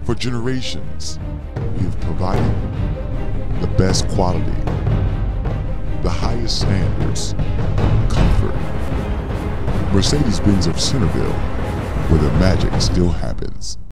For generations, we have provided the best quality, the highest standards, comfort. Mercedes-Benz of Centerville, where the magic still happens.